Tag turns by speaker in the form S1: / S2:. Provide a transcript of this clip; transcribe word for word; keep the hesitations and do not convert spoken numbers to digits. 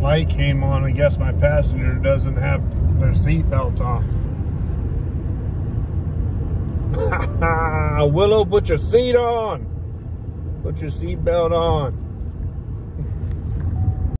S1: light came on. I guess my passenger doesn't have their seatbelt on. Willow, put your seat on. Put your seatbelt on.